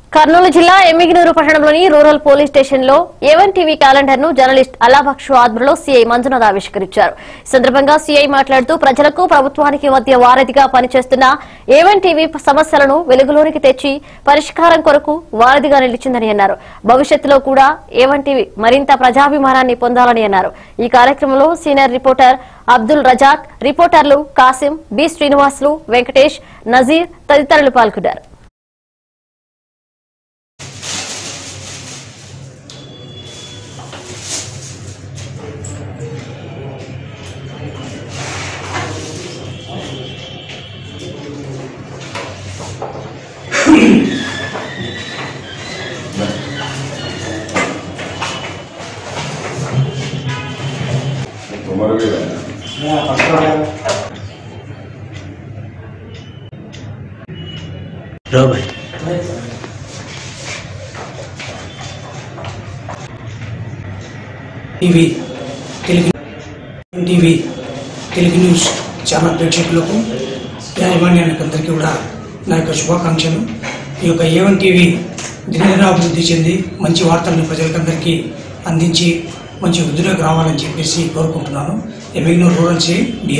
కర్నూలు జిల్లా ఎమ్మిగనూరు పట్టణంలోని rural police station లో ఏవన్ టీవీ క్యాలెండర్ ను జర్నలిస్ట్ అల్లాబక్షు ఆధ్వర్యంలో సీఐ మంజునాథ్ ఆవిష్కరించారు. ఈ సందర్భంగా సీఐ మాట్లాడుతూ ప్రజలకు ప్రభుత్వానికి మధ్య వారధిగా పనిచేస్తున్న ఏవన్ టీవీ సమస్యలను వెలుగులోనికి తెచ్చి పరిష్కారం కొరకు వారధిగా నిలిచిందని అన్నారు. భవిష్యత్తులో కూడా ఏవన్ టీవీ మరింత ప్రజాభిమానాన్ని పొందాలని అన్నారు. ఈ కార్యక్రమంలో సీనియర్ రిపోర్టర్ అబ్దుల్ రజాక్, రిపోర్టర్లు కాసిం, బి శ్రీనివాసులు, వెంకటేష్, నజీర్ తదితరులు పాల్గొన్నారు. తెలుగు న్యూస్ ఛానల్ ప్రేక్షకులకు యాజమాన్యానికి అందరికీ కూడా నా యొక్క శుభాకాంక్షలు. ఈ యొక్క ఏవన్ టీవీ దినదినాభివృద్ధి చెంది మంచి వార్తలను ప్రజలకందరికీ అందించి మంచి వృద్ధిలోకి రావాలని చెప్పేసి కోరుకుంటున్నాను. ఎమ్మిగనూరు రూరల్